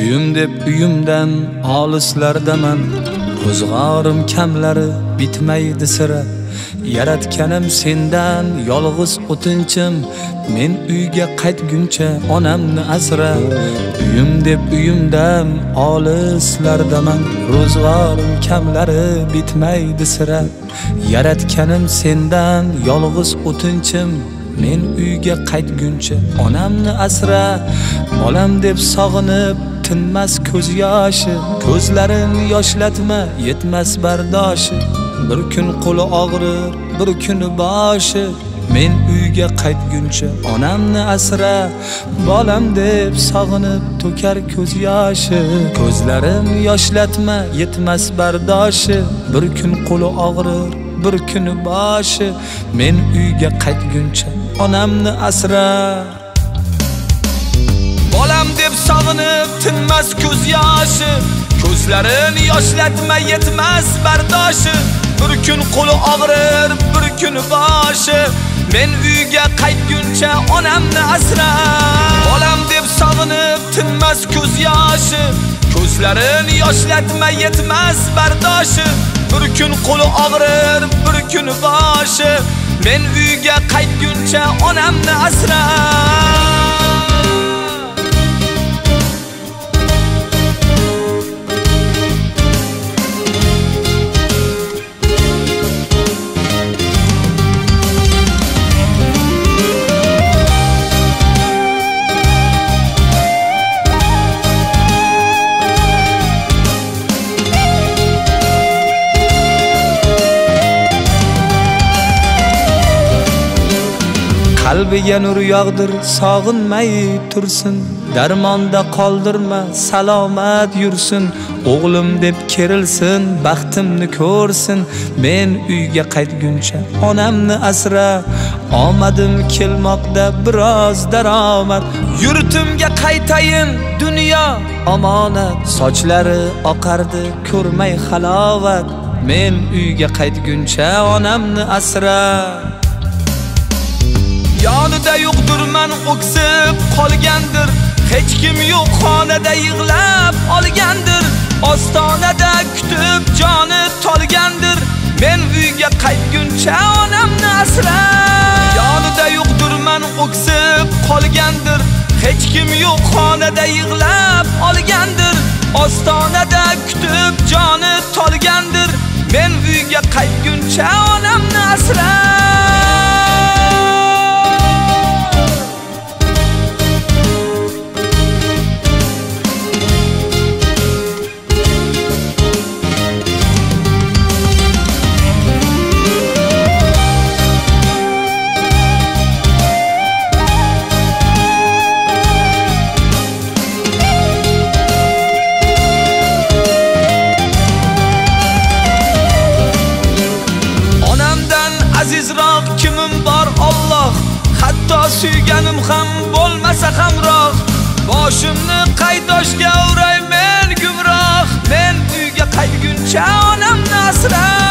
deb uyimdan olislardaman. Qo'zg'orim kamlari bitmaydi sira. Yaratganim sendan yolg'iz o'tinchim. Men uyga qaytguncha onamni asra. Deb uyimdan olislardaman. Ro'zg'orim kamlari bitmaydi sira. Yaratganim sendan yolg'iz o'tinchim. Men uyga qaytguncha onamni asra. Bolam deb sog'inib tinmas ko'z yoshi. Ko'zlarin yoshlatma yetmas bardoshi. Bir kun qo'li og'rir, bir kun boshi. Men uyga qaytguncha onamni asra. Bolam deb sog'inib to'kar ko'z yoshi. Ko'zlarim yoshlatma yetmas bardoshi. Bir kun qo'li og'rir, bir kun boshi. Men uyga qaytguncha onamni asra. Bolam deb sog'inib tinmas ko'z yoshi. Ko'zlarin yoshlatma yetmas bardoshi. Bir kun qo'li og'rir, bir kun boshi. Men uyga qaytguncha onamni asra. Bolam deb sog'inib tinmas ko'z yoshi. Ko'zlarin yoshlatma yetmas bardoshi. Bir kun qo'li og'rir, bir kun boshi. Men uyga qaytguncha onamni asra. Qalbiga nur yog'dir, sog'inmay tursin. Darmonda qoldirma, salomat yursin. O'g'lim deb kerilsin, baxtimni ko'rsin. Men uyga qaytguncha onamni asra. Omadim kelmoqda biroz daromad. Yurtimga qaytayin, dunyo omonat. Sochlari oqardi, ko'rmay halovat. Men uyga qaytguncha onamni asra. Yonida yo'qdirman, o'ksib qolgandir. Hech kim yo'q xonada yig'lab olgandir. Ostonada kutib joni tolgandir. Men uyga qaytguncha onamni asra. Yonida yo'qdirman, o'ksib qolgandir. Hech kim yo'q xonada yig'lab olgandir. Ostonada kutib joni tolgandir. Men uyga qaytguncha onamni asra. Azizroq kimim bor Alloh. Hatto suyganim ham bo'lmasa hamroh. Boshimni qaytoshga uray men gumroh. Men uyga qaytguncha onamni asra.